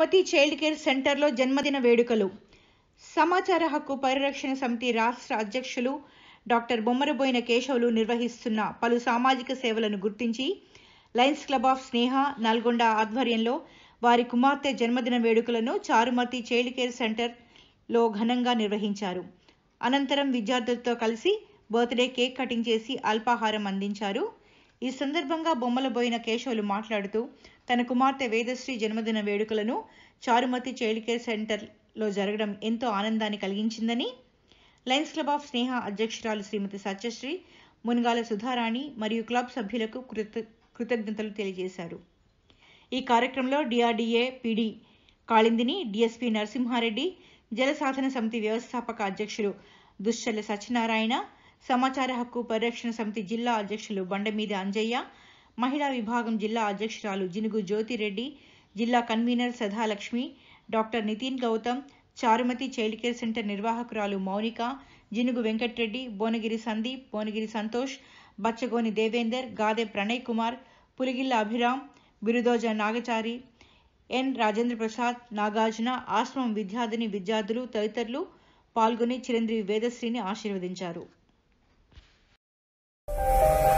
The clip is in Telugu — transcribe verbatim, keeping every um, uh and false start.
చారుమతి చైల్డ్ కేర్ సెంటర్లో జన్మదిన వేడుకలు. సమాచార హక్కు పరిరక్షణ సమితి రాష్ట్ర అధ్యక్షులు డాక్టర్ బొమ్మరబోయిన కేశవులు నిర్వహిస్తున్న పలు సామాజిక సేవలను గుర్తించి Lions Club of Sneha Nalgonda ఆధ్వర్యంలో వారి కుమార్తె జన్మదిన వేడుకలను చారుమతి చైల్డ్ కేర్ సెంటర్లో ఘనంగా నిర్వహించారు. అనంతరం విద్యార్థులతో కలిసి బర్త్డే కేక్ కటింగ్ చేసి అల్పాహారం అందించారు. ఈ సందర్భంగా బొమ్మలబోయిన కేశవులు మాట్లాడుతూ తన కుమార్తె వేదశ్రీ జన్మదిన వేడుకలను చారుమతి చైల్డ్ కేర్ సెంటర్లో జరగడం ఎంతో ఆనందాన్ని కలిగించిందని, లయన్స్ క్లబ్ ఆఫ్ స్నేహ అధ్యక్షురాలు శ్రీమతి సత్యశ్రీ, మునగాల సుధారాణి మరియు క్లబ్ సభ్యులకు కృత కృతజ్ఞతలు తెలియజేశారు. ఈ కార్యక్రమంలో DRDA PD Kalindini, DSP Narasimha Reddy, జలసాధన సమితి వ్యవస్థాపక అధ్యక్షులు దుశ్చల్ల సత్యనారాయణ, సమాచార హక్కు పరిరక్షణ సమితి జిల్లా అధ్యక్షులు బండమీద అంజయ్య, మహిళా విభాగం జిల్లా అధ్యక్షురాలు జినుగు జ్యోతిరెడ్డి, జిల్లా convener Sadalakshmi, doctor Nitin Gautam, Charumathi child care centre నిర్వాహకురాలు మౌనిక, జినుగు వెంకట్రెడ్డి, భువనగిరి సందీప్, భువనగిరి సంతోష్, బచ్చగోని దేవేందర్, గాదె ప్రణయ్ కుమార్, పులిగిల్ల అభిరామ్, బిరుదోజ నాగచారి, ఎన్ రాజేంద్ర ప్రసాద్, నాగార్జున, ఆశ్రమం విద్యార్థిని విద్యార్థులు తదితరులు పాల్గొని చిరంజీవి వేదశ్రీని ఆశీర్వదించారు.